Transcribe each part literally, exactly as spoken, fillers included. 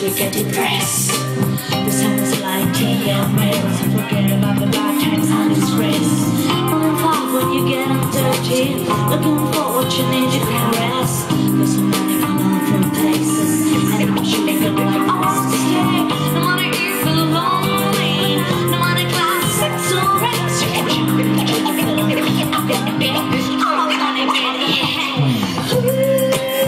you get depressed. The sounds like tea and rails. Forget about the bad times and disgrace. Falling far when you get on dirty. Looking for what you need, you can rest. There's so many coming from places, and I'm sure you're gonna like all to stay. No matter if you feel lonely, no matter class, sex or race, you can jump in the feeling. I'm gonna be all I wanna get, yeah.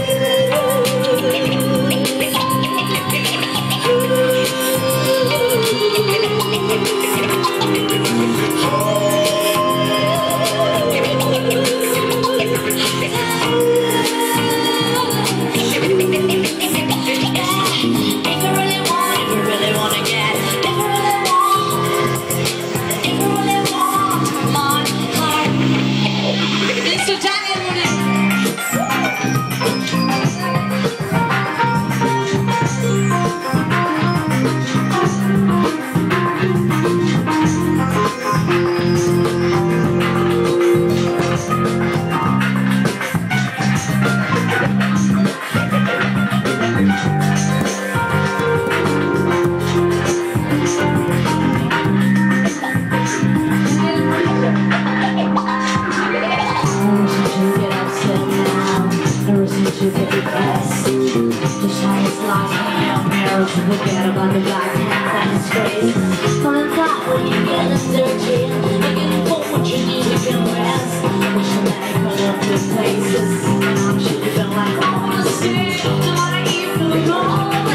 Forget about the black hands and disgrace. Falling flat when you get a dirty. Looking for what you need, you can rest. Wishing that I could have good places, and I'm sure you feel like I wanna see. No matter if you're wrong.